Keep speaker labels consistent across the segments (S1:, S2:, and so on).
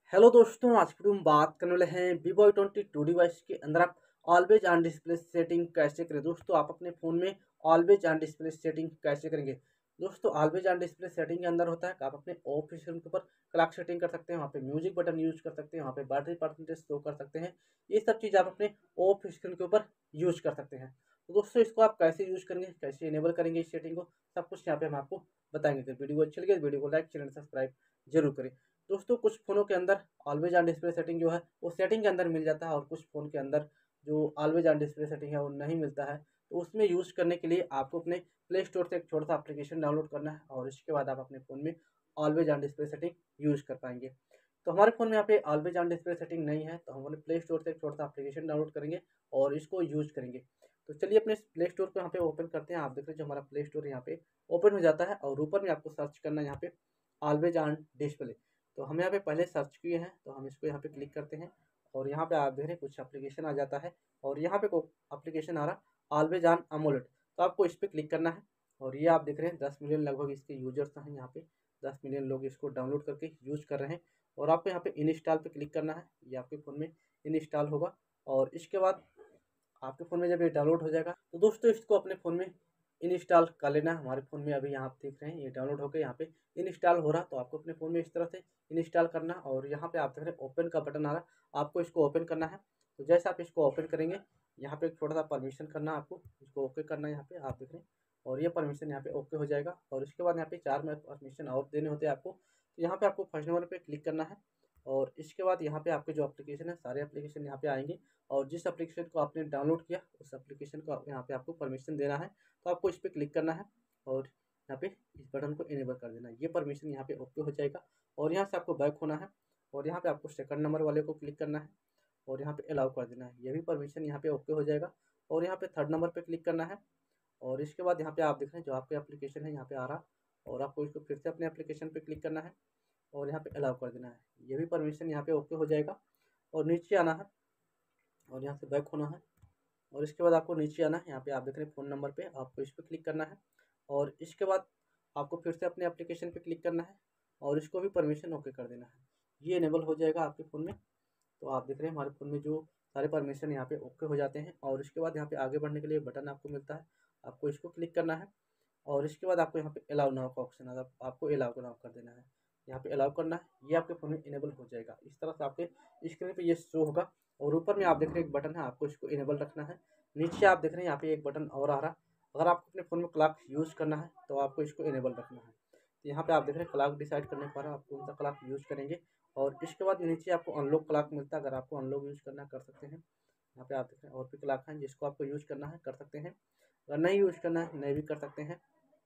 S1: Hello दोस्तों, आज की वीडियो में बात करने वाले हैं Vivo Y22 डिवाइस के अंदर आप ऑलवेज ऑन डिस्प्ले सेटिंग कैसे करें। दोस्तों, आप अपने फ़ोन में ऑलवेज ऑन डिस्प्ले सेटिंग कैसे करेंगे। दोस्तों, ऑलवेज ऑन डिस्प्ले सेटिंग के अंदर होता है कि आप अपने ऑफ स्क्रीन के ऊपर क्लॉक सेटिंग कर सकते हैं, वहाँ पे म्यूजिक बटन यूज कर सकते हैं, वहाँ पे बैटरी परसेंटेज शो कर सकते हैं। ये सब चीज़ आप अपने ऑफ स्क्रीन के ऊपर यूज कर सकते हैं। तो दोस्तों, इसको आप कैसे यूज करेंगे, कैसे इनेबल करेंगे इस सेटिंग को, सब कुछ यहाँ पे हम आपको बताएंगे। अगर वीडियो अच्छी लगे तो वीडियो को लाइक, चैनल सब्सक्राइब जरूर करें। दोस्तों, कुछ फ़ोनों के अंदर ऑलवेज ऑन डिस्प्ले सेटिंग जो है वो सेटिंग के अंदर मिल जाता है और कुछ फ़ोन के अंदर जो ऑलवेज ऑन डिस्प्ले सेटिंग है वो नहीं मिलता है। तो उसमें यूज़ करने के लिए आपको अपने प्ले स्टोर से एक छोटा सा एप्लीकेशन डाउनलोड करना है और इसके बाद आप अपने फ़ोन में always on display setting use कर पाएंगे। तो हमारे फ़ोन में यहाँ पे ऑलवेज ऑन डिस्प्ले सेटिंग नहीं है, तो हम अपने प्ले स्टोर से एक छोटा सा एप्लीकेशन डाउनलोड करेंगे और इसको यूज़ करेंगे। तो चलिए अपने प्ले स्टोर को यहाँ पे ओपन करते हैं। आप देख रहे हैं जो हमारा प्ले स्टोर यहाँ पे ओपन हो जाता है और ऊपर में आपको सर्च करना है यहाँ पे ऑलवेज ऑन डिस्प्ले। तो हम यहाँ पे पहले सर्च किए हैं, तो हम इसको यहाँ पे क्लिक करते हैं और यहाँ पे आप देख रहे हैं कुछ एप्लीकेशन आ जाता है और यहाँ पे एप्लीकेशन आ रहा ऑलवेज ऑन अमोलेड। तो आपको इस पर क्लिक करना है और ये आप देख रहे हैं 10 मिलियन लगभग इसके यूजर्स हैं। यहाँ पे 10 मिलियन लोग इसको डाउनलोड करके यूज कर रहे हैं और आपको यहाँ पे इंस्टॉल पे क्लिक करना है। ये आपके फ़ोन में इंस्टॉल होगा और इसके बाद आपके फ़ोन में जब ये डाउनलोड हो जाएगा तो दोस्तों इसको अपने फ़ोन में इंस्टॉल कर लेना है। हमारे फ़ोन में अभी यहाँ आप देख रहे हैं ये डाउनलोड होकर यहाँ पे इंस्टॉल हो रहा, तो आपको अपने फ़ोन में इस तरह से इंस्टॉल करना और यहाँ पे आप देख रहे हैं ओपन का बटन आ रहा, आपको इसको ओपन करना है। तो जैसे आप इसको ओपन करेंगे यहाँ पे एक छोटा सा परमिशन करना है, आपको इसको ओके करना है यहाँ पे आप देख रहे हैं और ये परमिशन यहाँ पे ओके हो जाएगा और इसके बाद यहाँ पे 4 में परमिशन और देने होते हैं आपको। तो यहाँ पे आपको फर्स्ट नंबर पे क्लिक करना है और इसके बाद यहाँ पे आपके जो एप्लीकेशन है सारे एप्लीकेशन यहाँ पे आएंगे और जिस एप्लीकेशन को आपने डाउनलोड किया उस एप्लीकेशन को यहाँ पे आपको परमिशन देना है। तो आपको इस पर क्लिक करना है और यहाँ पे इस बटन को इनेबल कर देना है। ये परमिशन यहाँ पे ओके हो जाएगा और यहाँ से आपको बैक होना है और यहाँ पे आपको सेकंड नंबर वाले को क्लिक करना है और यहाँ पे अलाउ कर देना है। ये भी परमिशन यहाँ पे ओके हो जाएगा और यहाँ पे थर्ड नंबर पे क्लिक करना है और इसके बाद यहाँ पे आप देख रहे हैं जो आपके एप्लीकेशन है यहाँ पे आ रहा और आपको इसको फिर से अपने एप्लीकेशन पे क्लिक करना है और यहाँ पे अलाउ कर देना है। ये भी परमिशन यहाँ पे ओके हो जाएगा और नीचे आना है और यहाँ से बैक होना है और इसके बाद आपको नीचे आना है। यहाँ पे आप देख रहे हैं फ़ोन नंबर पे आपको इस पर क्लिक करना है और इसके बाद आपको फिर से अपने एप्लीकेशन पे क्लिक करना है और इसको भी परमिशन ओके कर देना है। ये इनेबल हो जाएगा आपके फ़ोन में। तो आप देख रहे हैं हमारे फ़ोन में जो सारे परमिशन यहाँ पे ओके हो जाते हैं और इसके बाद यहाँ पे आगे बढ़ने के लिए बटन आपको मिलता है, आपको इसको क्लिक करना है और इसके बाद आपको यहाँ पे अलाउ नाउ का ऑप्शन आता है, आपको अलाउ नाउ कर देना है। यहाँ पे अलाउ करना है, ये आपके फ़ोन में इनेबल हो जाएगा। इस तरह से आपके स्क्रीन पे ये शो होगा और ऊपर में आप देख रहे हैं एक बटन है, आपको इसको इनेबल रखना है। नीचे आप देख रहे हैं यहाँ पे एक बटन और आ रहा, अगर आपको अपने फ़ोन में क्लॉक यूज़ करना है तो आपको इसको इनेबल रखना है। तो यहाँ पे आप देख रहे हैं क्लॉक डिसाइड करने पर आप कौन सा क्लॉक यूज़ करेंगे और इसके बाद नीचे आपको अनलॉक क्लॉक मिलता है, अगर आपको अनलॉक यूज़ करना है कर सकते हैं। यहाँ पे आप देख रहे हैं और भी क्लॉक हैं जिसको आपको यूज़ करना है कर सकते हैं, अगर नहीं यूज़ करना है नहीं भी कर सकते हैं।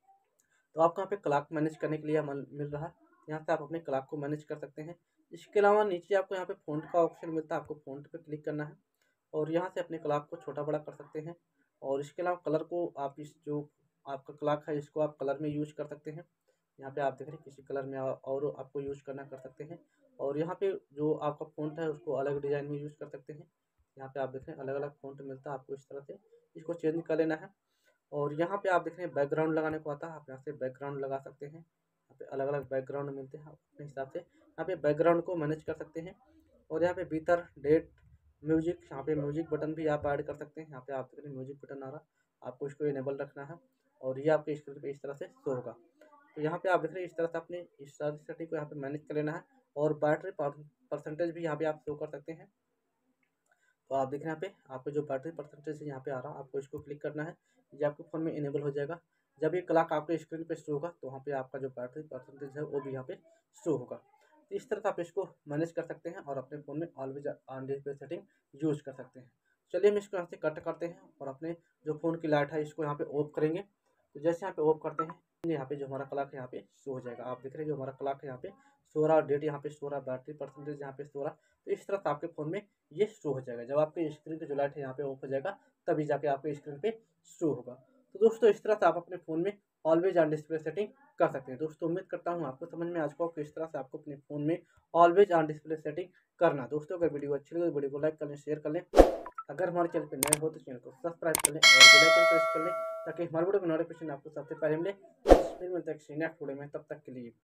S1: तो आपको यहाँ पे क्लॉक मैनेज करने के लिए मिल रहा है, यहाँ से आप अपने क्लॉक को मैनेज कर सकते हैं। इसके अलावा नीचे आपको यहाँ पे फ़ॉन्ट का ऑप्शन मिलता है, आपको फ़ॉन्ट पे क्लिक करना है और यहाँ से अपने क्लॉक को छोटा बड़ा कर सकते हैं और इसके अलावा कलर को आप इस जो आपका क्लॉक है इसको आप कलर में यूज़ कर सकते हैं। यहाँ पे आप देख रहे हैं किसी कलर में और आपको यूज़ करना कर सकते हैं और यहाँ पे जो आपका फ़ॉन्ट है उसको अलग डिज़ाइन में यूज़ कर सकते हैं। यहाँ पे आप देख रहे हैं अलग अलग फ़ॉन्ट मिलता है, आपको इस तरह से इसको चेंज कर लेना है और यहाँ पे आप देख रहे हैं बैकग्राउंड लगाने को आता है, आप यहाँ से बैकग्राउंड लगा सकते हैं। यहाँ पे अलग अलग बैकग्राउंड मिलते हैं, आप अपने हिसाब से यहाँ पे बैकग्राउंड को मैनेज कर सकते हैं और यहाँ पे भीतर डेट म्यूजिक, यहाँ पे म्यूजिक बटन भी आप ऐड कर सकते हैं। यहाँ पे आप देख रहे हैं म्यूजिक बटन आ रहा, आपको इसको इनेबल रखना है और ये आपके स्क्रीन पे इस तरह से शो होगा। तो यहाँ पे आप देख रहे हैं इस तरह से अपने इस सारी सेटिंग को यहाँ पे मैनेज कर लेना है और बैटरी परसेंटेज भी यहाँ पे आप शो कर सकते हैं। तो आप देख रहे हैं यहाँ पे आपको जो बैटरी परसेंटेज है यहाँ पे आ रहा है, आपको इसको क्लिक करना है, ये आपके फ़ोन में इनेबल हो जाएगा। जब ये क्लॉक आपके स्क्रीन पे शो होगा तो वहाँ पे आपका जो बैटरी परसेंटेज है वो भी यहाँ पे शो होगा। तो इस तरह से आप इसको मैनेज कर सकते हैं और अपने फ़ोन में always on display setting use कर सकते हैं। चलिए हम इसको यहाँ से कट करते हैं और अपने जो फ़ोन की लाइट है इसको यहाँ पे ऑफ करेंगे। तो जैसे यहाँ पे ऑफ करते हैं यहाँ पे जो हमारा क्लॉक है यहाँ पे शो हो जाएगा। आप देख रहे हैं जो हमारा क्लॉक है यहाँ पे शो रहा, डेट यहाँ पे शो रहा, बैटरी परसेंटेज यहाँ पे शो रहा। तो इस तरह से आपके फ़ोन में ये शो हो जाएगा। जब आपके स्क्रीन की जो लाइट है यहाँ पे ऑफ हो जाएगा तभी जाके आपके स्क्रीन पे शो होगा। तो दोस्तों इस तरह से आप अपने फ़ोन में ऑलवेज ऑन डिस्प्ले सेटिंग कर सकते हैं। दोस्तों उम्मीद करता हूँ आपको समझ में आ चुका हो किस तरह से आपको अपने फ़ोन में ऑलवेज ऑन डिस्प्ले सेटिंग करना। दोस्तों अगर वीडियो अच्छी लगे तो वीडियो को लाइक कर लें, शेयर कर लें। अगर हमारे चैनल पर नए हो तो चैनल को सब्सक्राइब कर लें और बेल आइकन प्रेस कर लें ताकि हमारे वीडियो की नोटिफिकेशन आपको सबसे पहले मिले। फिर मिलते हैं नेक्स्ट वीडियो में, तब तक के लिए।